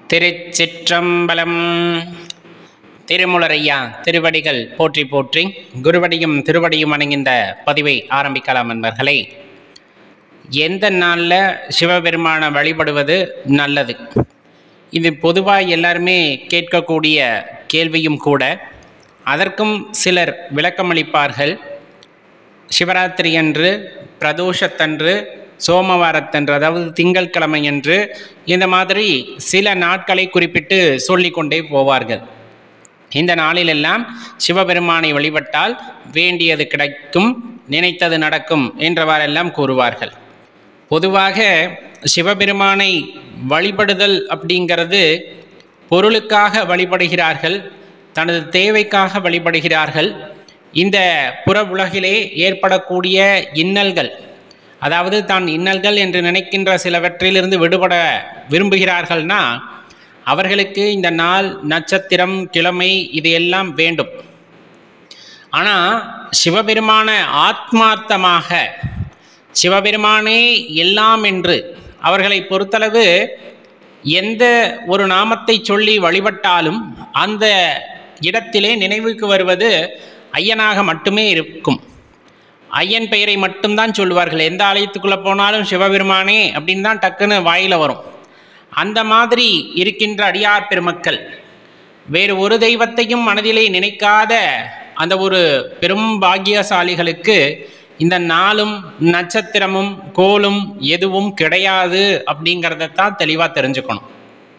திருச்சிற்றம்பலம். திருமுலரையா திருவடிகள் போற்றி போற்றி, குருவடியும் திருவடியும் அணங்கிந்த பதிவை ஆரம்பிக்கலாம். நண்பர்களே, எந்த நாளில் சிவபெருமானை வழிபடுவது நல்லது? இது பொதுவாக எல்லாருமே கேட்கக்கூடிய கேள்வியும் கூட. அதற்கும் சிலர் விளக்கமளிப்பார்கள். சிவராத்திரி அன்று, பிரதோஷத்தன்று, சோமவாரத்தன்று, அதாவது திங்கட்கிழமையன்று, இந்த மாதிரி சில நாட்களை குறிப்பிட்டு சொல்லிக்கொண்டே போவார்கள். இந்த நாளிலெல்லாம் சிவபெருமானை வழிபட்டால் வேண்டியது கிடைக்கும், நினைத்தது நடக்கும் என்றவாறெல்லாம் கூறுவார்கள். பொதுவாக சிவபெருமானை வழிபடுதல் அப்படிங்கிறது பொருளுக்காக வழிபடுகிறார்கள், தனது தேவைக்காக வழிபடுகிறார்கள். இந்த புற உலகிலே ஏற்படக்கூடிய இன்னல்கள், அதாவது தான் இன்னல்கள் என்று நினைக்கின்ற சிலவற்றிலிருந்து விடுபட விரும்புகிறார்கள்னா அவர்களுக்கு இந்த நாள், நட்சத்திரம், கிழமை இது எல்லாம் வேண்டும். ஆனால் சிவபெருமான ஆத்மார்த்தமாக சிவபெருமானே எல்லாம் என்று அவர்களை பொறுத்தளவு எந்த ஒரு நாமத்தை சொல்லி வழிபட்டாலும் அந்த இடத்திலே நினைவுக்கு வருவது ஐயனாக மட்டுமே இருக்கும். ஐயன் பெயரை மட்டும்தான் சொல்லுவார்கள். எந்த ஆலயத்துக்குள்ளே போனாலும் சிவபெருமானே அப்படின்னு தான் டக்குன்னு வாயில் வரும். அந்த மாதிரி இருக்கின்ற அடியார் பெருமக்கள் வேறு ஒரு தெய்வத்தையும் மனதிலே நினைக்காத அந்த ஒரு பெரும் பாக்கியசாலிகளுக்கு இந்த நாளும் நட்சத்திரமும் கோளும் எதுவும் கிடையாது அப்படிங்கிறதான் தெளிவாக தெரிஞ்சுக்கணும்.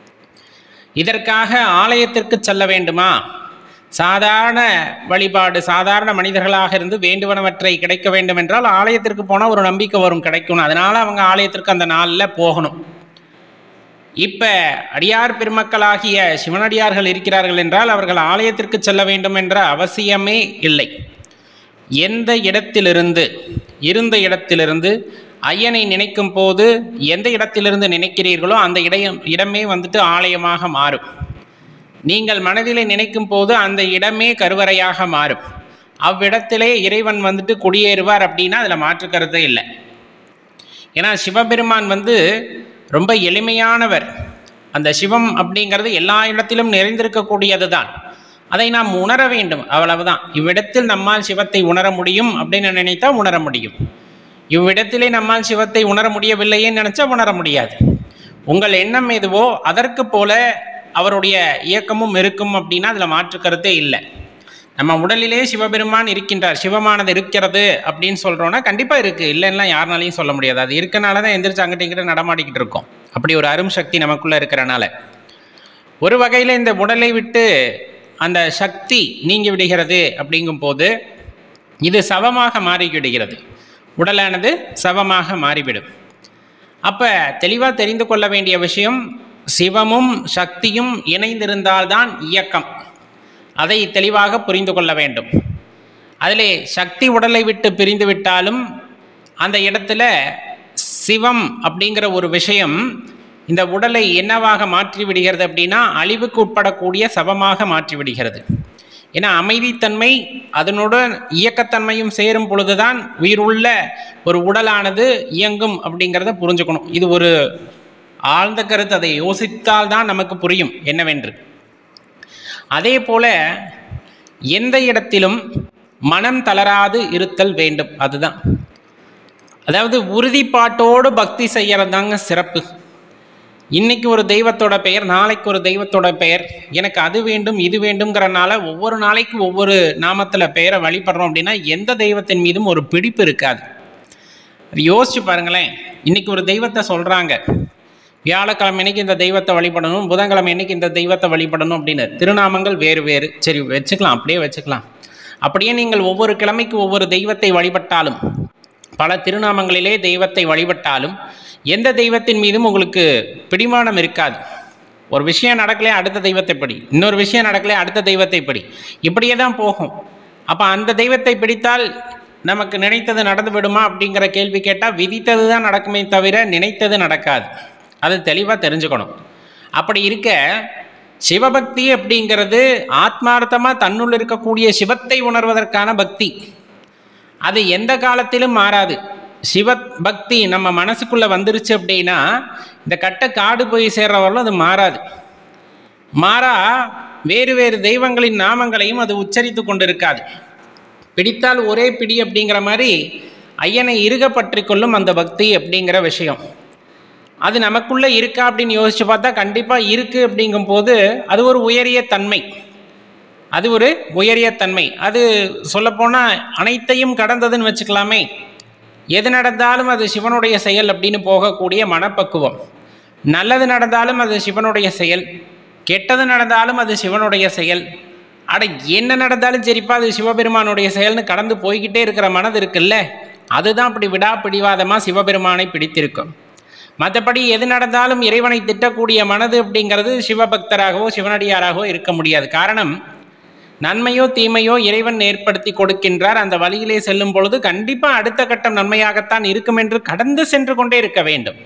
இதற்காக ஆலயத்திற்கு செல்ல வேண்டுமா? சாதாரண வழிபாடு, சாதாரண மனிதர்களாக இருந்து வேண்டுவனவற்றை கிடைக்க வேண்டும் என்றால் ஆலயத்திற்கு போனால் ஒரு நம்பிக்கை வரும், கிடைக்கணும். அதனால் அவங்க ஆலயத்திற்கு அந்த நாளில் போகணும். இப்போ அடியார் பெருமக்களாகிய சிவனடியார்கள் இருக்கிறார்கள் என்றால் அவர்கள் ஆலயத்திற்கு செல்ல வேண்டும் என்ற அவசியமே இல்லை. எந்த இடத்திலிருந்து, இருந்த இடத்திலிருந்து ஐயனை நினைக்கும் போது எந்த இடத்திலிருந்து நினைக்கிறீர்களோ அந்த இடமே வந்துட்டு ஆலயமாக மாறும். நீங்கள் மனதிலே நினைக்கும் போது அந்த இடமே கருவறையாக மாறும். அவ்விடத்திலே இறைவன் வந்துட்டு குடியேறுவார் அப்படின்னா அதில் மாற்றுக்கருத்தே இல்லை. ஏன்னா சிவபெருமான் ரொம்ப எளிமையானவர். அந்த சிவம் அப்படிங்கிறது எல்லா இடத்திலும் நிறைந்திருக்கக்கூடியது தான். அதை நாம் உணர வேண்டும், அவ்வளவுதான். இவ்விடத்தில் நம்மால் சிவத்தை உணர முடியும் அப்படின்னு நினைத்தா உணர முடியும். இவ்விடத்திலே நம்மால் சிவத்தை உணர முடியவில்லையே நினைச்சா உணர முடியாது. உங்கள் எண்ணம் எதுவோ அதற்கு போல அவருடைய இயக்கமும் இருக்கும் அப்படின்னா அதில் மாற்றுக்கருத்தே இல்லை. நம்ம உடலிலே சிவபெருமான் இருக்கின்றார், சிவமானது இருக்கிறது அப்படின்னு சொல்கிறோன்னா கண்டிப்பாக இருக்குது, இல்லைன்னா யாருனாலையும் சொல்ல முடியாது. அது இருக்கனால தான் எந்திரிச்சு அங்கிட்ட இங்கிட்ட நடமாடிக்கிட்டு இருக்கோம். அப்படி ஒரு அரும் சக்தி நமக்குள்ளே இருக்கிறனால ஒரு வகையில் இந்த உடலை விட்டு அந்த சக்தி நீங்கி விடுகிறது. அப்படிங்கும் போது இது சவமாக மாறிவிடுகிறது, உடலானது சவமாக மாறிவிடும். அப்போ தெளிவாக தெரிந்து கொள்ள வேண்டிய விஷயம், சிவமும் சக்தியும் இணைந்திருந்தால்தான் இயக்கம். அதை தெளிவாக புரிந்து கொள்ள வேண்டும். அதிலே சக்தி உடலை விட்டு பிரிந்து விட்டாலும் அந்த இடத்துல சிவம் அப்படிங்கிற ஒரு விஷயம் இந்த உடலை என்னவாக மாற்றி விடுகிறது அப்படின்னா அழிவுக்கு உட்படக்கூடிய சவமாக மாற்றி விடுகிறது. ஏன்னா அமைதித்தன்மை அதனுடன் இயக்கத்தன்மையும் சேரும் பொழுதுதான் உயிருள்ள ஒரு உடலானது இயங்கும் அப்படிங்கிறத புரிஞ்சுக்கணும். இது ஒரு ஆழ்ந்த கருத்து, அதை யோசித்தால்தான் நமக்கு புரியும் என்னவென்று. அதே போல எந்த இடத்திலும் மனம் தளராது இருத்தல் வேண்டும். அதுதான், அதாவது உறுதிப்பாட்டோடு பக்தி செய்யறதாங்க சிறப்பு. இன்னைக்கு ஒரு தெய்வத்தோட பெயர், நாளைக்கு ஒரு தெய்வத்தோட பெயர், எனக்கு அது வேண்டும் இது வேண்டும்ங்கிறனால ஒவ்வொரு நாளைக்கு ஒவ்வொரு நாமத்தில் பெயரை வழிபடுறோம் அப்படின்னா எந்த தெய்வத்தின் மீதும் ஒரு பிடிப்பு இருக்காது. யோசிச்சு பாருங்களேன். இன்னைக்கு ஒரு தெய்வத்தை சொல்கிறாங்க, வியாழக்கிழமை அன்னைக்கு இந்த தெய்வத்தை வழிபடணும், புதன்கிழமை அன்னைக்கு இந்த தெய்வத்தை வழிபடணும் அப்படின்னு திருநாமங்கள் வேறு வேறு. சரி, வச்சுக்கலாம், அப்படியே வச்சுக்கலாம். அப்படியே நீங்கள் ஒவ்வொரு கிழமைக்கு ஒவ்வொரு தெய்வத்தை வழிபட்டாலும், பல திருநாமங்களிலே தெய்வத்தை வழிபட்டாலும் எந்த தெய்வத்தின் மீதும் உங்களுக்கு பிடிமானம் இருக்காது. ஒரு விஷயம் நடக்கலையே அடுத்த தெய்வத்தை படி, இன்னொரு விஷயம் நடக்கலையே அடுத்த தெய்வத்தை படி, இப்படியே தான் போகும். அப்போ அந்த தெய்வத்தை பிடித்தால் நமக்கு நினைத்தது நடந்து விடுமா அப்படிங்கிற கேள்வி கேட்டால் விதித்தது தான் நடக்குமே தவிர நினைத்தது நடக்காது. அது தெளிவாக தெரிஞ்சுக்கணும். அப்படி இருக்க சிவபக்தி அப்படிங்கிறது ஆத்மார்த்தமாக தன்னுள் இருக்கக்கூடிய சிவத்தை உணர்வதற்கான பக்தி. அது எந்த காலத்திலும் மாறாது. சிவ பக்தி நம்ம மனசுக்குள்ளே வந்துருச்சு அப்படின்னா இந்த கட்டை காடு போய் சேர்றவர்களும் அது மாறாது. மாறா வேறு வேறு தெய்வங்களின் நாமங்களையும் அது உச்சரித்து கொண்டிருக்காது. பிடித்தால் ஒரே பிடி அப்படிங்கிற மாதிரி ஐயனை இறுக பற்றி கொள்ளும் அந்த பக்தி அப்படிங்கிற விஷயம் அது நமக்குள்ளே இருக்கா அப்படின்னு யோசித்து பார்த்தா கண்டிப்பாக இருக்குது. அப்படிங்கும் போது அது ஒரு உயரிய தன்மை, அது ஒரு உயரிய தன்மை. அது சொல்லப்போனால் அனைத்தையும் கடந்ததுன்னு வச்சுக்கலாமே. எது நடந்தாலும் அது சிவனுடைய செயல் அப்படின்னு போகக்கூடிய மனப்பக்குவம். நல்லது நடந்தாலும் அது சிவனுடைய செயல், கெட்டது நடந்தாலும் அது சிவனுடைய செயல். அட என்ன நடந்தாலும் சரிப்பா அது சிவபெருமானுடைய செயல்னு கடந்து போய்கிட்டே இருக்கிற மனது இருக்குல்ல, அதுதான் அப்படி விடாப்பிடிவாதமாக சிவபெருமானை பிடித்திருக்கும். மற்றபடி எது நடந்தாலும் இறைவனை திட்டக்கூடிய மனது அப்படிங்கிறது சிவபக்தராகவோ சிவனடியாராகவோ இருக்க முடியாது. காரணம், நன்மையோ தீமையோ இறைவன் ஏற்படுத்தி கொடுக்கின்றார். அந்த வழியிலே செல்லும் பொழுது கண்டிப்பாக அடுத்த கட்டம் நன்மையாகத்தான் இருக்கும் என்று கடந்து சென்று கொண்டே இருக்க வேண்டும்.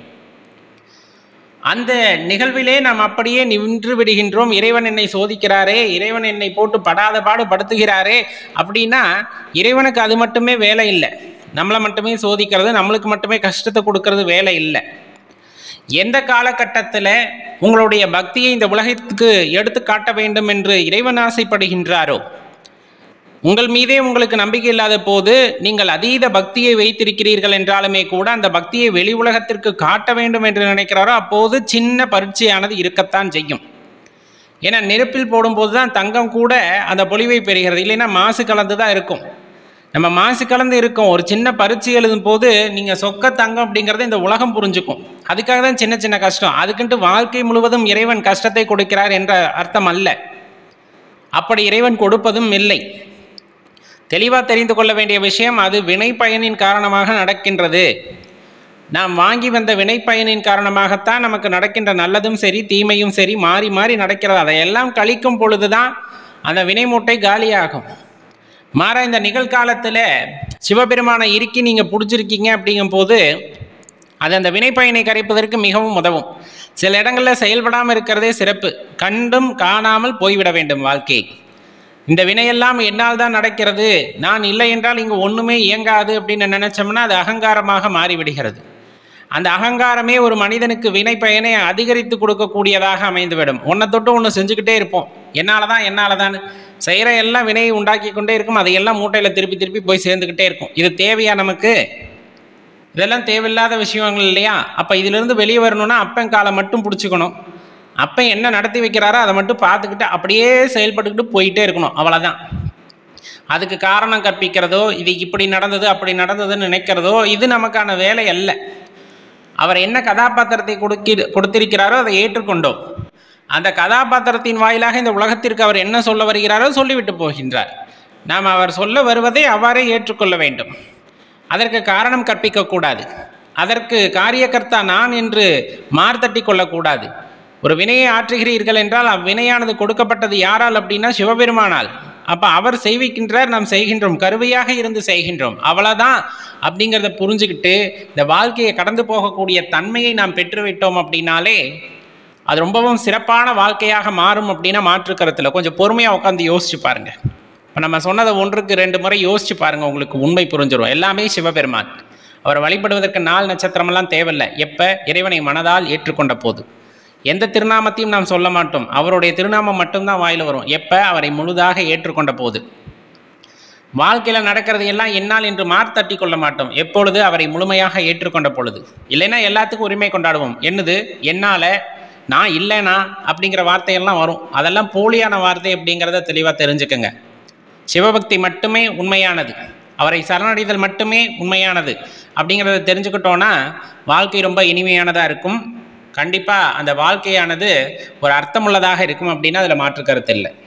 அந்த நிகழ்விலே நாம் அப்படியே நின்று விடுகின்றோம். இறைவன் என்னை சோதிக்கிறாரே, இறைவன் என்னை போட்டு படாத பாடு படுத்துகிறாரே அப்படின்னா இறைவனுக்கு அது மட்டுமே வேலை இல்லை. நம்மளை மட்டுமே சோதிக்கிறது, நம்மளுக்கு மட்டுமே கஷ்டத்தை கொடுக்கறது வேலை இல்லை. எந்த காலகட்டத்தில் உங்களுடைய பக்தியை இந்த உலகத்துக்கு எடுத்து காட்ட வேண்டும் என்று இறைவன் ஆசைப்படுகின்றாரோ, உங்கள் மீதே உங்களுக்கு நம்பிக்கை இல்லாத போது நீங்கள் அதீத பக்தியை வைத்திருக்கிறீர்கள் என்றாலுமே கூட அந்த பக்தியை வெளி உலகத்திற்கு காட்ட வேண்டும் என்று நினைக்கிறாரோ அப்போது சின்ன பரீட்சையானது இருக்கத்தான் செய்யும். ஏன்னா நெருப்பில் போடும்போது தான் தங்கம் கூட அந்த பொலிவை பெறுகிறது, இல்லைன்னா மாசு கலந்து தான் இருக்கும். நம்ம மாசு கலந்து இருக்கோம். ஒரு சின்ன பரீட்சை எழுதும் போது நீங்கள் சொக்க தங்கம் அப்படிங்கிறத இந்த உலகம் புரிஞ்சுக்கும். அதுக்காக தான் சின்ன சின்ன கஷ்டம். அதுக்குன்ட்டு வாழ்க்கை முழுவதும் இறைவன் கஷ்டத்தை கொடுக்கிறார் என்ற அர்த்தம் அல்ல. அப்படி இறைவன் கொடுப்பதும் இல்லை. தெளிவாக தெரிந்து கொள்ள வேண்டிய விஷயம், அது வினை பயனின் காரணமாக நடக்கின்றது. நாம் வாங்கி வந்த வினை பயனின் காரணமாகத்தான் நமக்கு நடக்கின்ற நல்லதும் சரி தீமையும் சரி மாறி மாறி நடக்கிறது. அதையெல்லாம் கழிக்கும் பொழுது தான் அந்த வினை மூட்டை காலியாகும். மாற இந்த நிகழ்காலத்தில் சிவபெருமானை இறுக்கி நீங்கள் பிடிச்சிருக்கீங்க அப்படிங்கும் போது அது அந்த வினைப்பயனை கரைப்பதற்கு மிகவும் உதவும். சில இடங்களில் செயல்படாமல் இருக்கிறதே சிறப்பு. கண்டும் காணாமல் போய்விட வேண்டும் வாழ்க்கை. இந்த வினையெல்லாம் என்னால் தான் நடக்கிறது, நான் இல்லை என்றால் இங்கு ஒன்றுமே இயங்காது அப்படின்னு நினச்சோம்னா அது அகங்காரமாக மாறிவிடுகிறது. அந்த அகங்காரமே ஒரு மனிதனுக்கு வினை பயனை அதிகரித்து கொடுக்கக்கூடியதாக அமைந்துவிடும். ஒன்றை தொட்டு ஒன்று செஞ்சுக்கிட்டே இருப்போம், என்னால் தான் செய்கிற எல்லாம் வினையை உண்டாக்கி கொண்டே இருக்கும். அதையெல்லாம் மூட்டையில் திருப்பி திருப்பி போய் சேர்ந்துக்கிட்டே இருக்கும். இது தேவையா நமக்கு? இதெல்லாம் தேவையில்லாத விஷயங்கள் இல்லையா? அப்போ இதிலிருந்து வெளியே வரணும்னா அப்பன் காலை மட்டும் பிடிச்சிக்கணும். அப்பன் என்ன நடத்தி வைக்கிறாரோ அதை மட்டும் பார்த்துக்கிட்டு அப்படியே செயல்பட்டுக்கிட்டு போயிட்டே இருக்கணும், அவ்வளோதான். அதுக்கு காரணம் கற்பிக்கிறதோ இது இப்படி நடந்தது அப்படி நடந்ததுன்னு நினைக்கிறதோ இது நமக்கான வேலை அல்ல. அவர் என்ன கதாபாத்திரத்தை கொடுத்திருக்கிறாரோ அதை ஏற்றுக்கொண்டோம். அந்த கதாபாத்திரத்தின் வாயிலாக இந்த உலகத்திற்கு அவர் என்ன சொல்ல வருகிறாரோ சொல்லிவிட்டு போகின்றார். நாம் அவர் சொல்ல வருவதை அவ்வாறே ஏற்றுக்கொள்ள வேண்டும். அதற்கு காரணம் கற்பிக்கக்கூடாது. அதற்கு காரியகர்த்தா நான் என்று மார்த்தட்டி கொள்ளக்கூடாது. ஒரு வினையை ஆற்றுகிறீர்கள் என்றால் அவ்வினையானது கொடுக்கப்பட்டது யாரால் அப்படின்னா சிவபெருமானால். அப்போ அவர் செய்விக்கின்றார், நாம் செய்கின்றோம், கருவையாக இருந்து செய்கின்றோம், அவ்வளோதான் அப்படிங்கிறத புரிஞ்சுக்கிட்டு இந்த வாழ்க்கையை கடந்து போகக்கூடிய தன்மையை நாம் பெற்றுவிட்டோம் அப்படின்னாலே அது ரொம்பவும் சிறப்பான வாழ்க்கையாக மாறும். அப்படின்னா மாற்று கருத்தில் கொஞ்சம் பொறுமையாக உட்காந்து யோசிச்சு பாருங்கள். இப்போ நம்ம சொன்னதை 1-2 முறை யோசிச்சு பாருங்கள், உங்களுக்கு உண்மை புரிஞ்சிடும். எல்லாமே சிவபெருமான். அவரை வழிபடுவதற்கு நாள் நட்சத்திரமெல்லாம் தேவையில்லை. எப்போ இறைவனை மனதால் ஏற்றுக்கொண்ட போது. எந்த திருநாமத்தையும் நாம் சொல்ல மாட்டோம், அவருடைய திருநாமம் மட்டும்தான் வாயில் வரும். எப்போ அவரை முழுதாக ஏற்றுக்கொண்ட போது. வாழ்க்கையில் நடக்கிறது எல்லாம் என்னால் என்று மார்த்தட்டி கொள்ள மாட்டோம். எப்பொழுது அவரை முழுமையாக ஏற்றுக்கொண்ட பொழுது. இல்லைன்னா எல்லாத்துக்கும் உரிமை கொண்டாடுவோம். என்னது என்னால், நான் இல்லைனா அப்படிங்கிற வார்த்தையெல்லாம் வரும். அதெல்லாம் போலியான வார்த்தை அப்படிங்கிறத தெளிவாக தெரிஞ்சுக்கங்க. சிவபக்தி மட்டுமே உண்மையானது, அவரை சரணடைதல் மட்டுமே உண்மையானது அப்படிங்கிறத தெரிஞ்சுக்கிட்டோன்னா வாழ்க்கை ரொம்ப இனிமையானதாக இருக்கும். கண்டிப்பாக அந்த வாழ்க்கையானது ஒரு அர்த்தமுள்ளதாக இருக்கும் அப்படின்னா அதில் மாற்று கருத்து இல்லை.